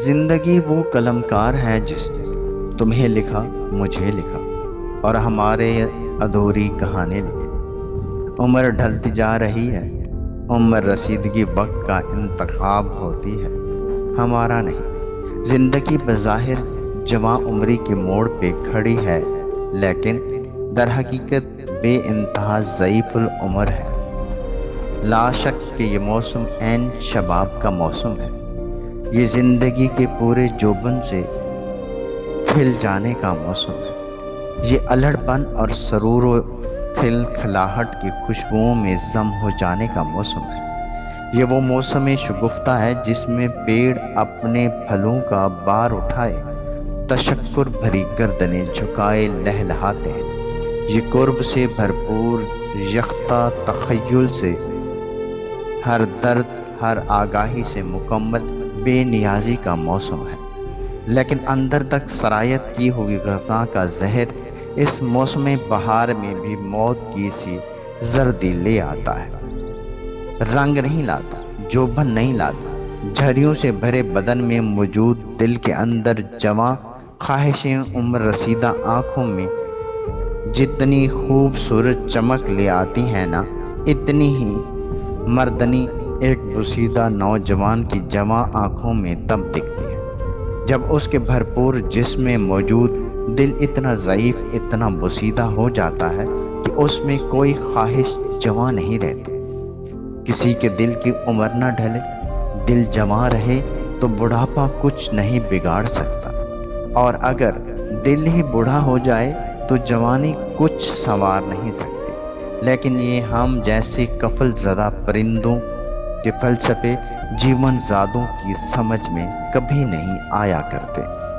زندگی وہ قلمکار ہے جس نے تمہیں لکھا، مجھے لکھا اور ہمارے ادھوری کہانی لکھی۔ عمر ڈھلتی جا رہی ہے، عمر رسیدگی وقت کا انتخاب ہوتی ہے، ہمارا نہیں۔ زندگی بظاہر جواں عمری کے موڑ پہ کھڑی ہے، لیکن در حقیقت بے انتہا ضعیف العمر ہے۔ لا شک کہ یہ موسم عین شباب کا موسم ہے، یہ زندگی کے پورے جوبن سے کھل جانے کا موسم ہے، یہ الڑ پن اور سرور و کھلکھلاہٹ کی خوشبوؤں میں ضم ہو جانے کا موسم ہے۔ یہ وہ موسم شگفتہ ہے جس میں پیڑ اپنے پھلوں کا بار اٹھائے تشکر بھری گردنیں جھکائے لہلہاتے ہیں۔ یہ قرب سے بھرپور یختہ تخیل سے، ہر درد ہر آگاہی سے مکمل بے نیازی کا موسم ہے، لیکن اندر تک سرایت کی ہوئی غذا کا زہر اس موسم بہار میں بھی موت کی سی زردی لے آتا ہے۔ رنگ نہیں لاتا، جوبن نہیں لاتا، جھریوں سے بھرے بدن میں موجود دل کے اندر جواں خواہشیں عمر رسیدہ آنکھوں میں جتنی خوبصورت چمک لے آتی ہیں نا، اتنی ہی مردنی ایک بوسیدہ نوجوان کی جواں آنکھوں میں تب دکھتی ہے، جب اس کے بھرپور جسم میں موجود دل اتنا ضعیف، اتنا بوسیدہ ہو جاتا ہے کہ اس میں کوئی خواہش جواں نہیں رہتی۔ کسی کے دل کی عمر نہ ڈھلے، دل جواں رہے تو بڑھاپا کچھ نہیں بگاڑ سکتا، اور اگر دل ہی بوڑھا ہو جائے تو جوانی کچھ سنوار نہیں سکتی۔ لیکن یہ ہم جیسے کفل زدہ پرندوں کے فلسفے جیون زادوں کی سمجھ میں کبھی نہیں آیا کرتے۔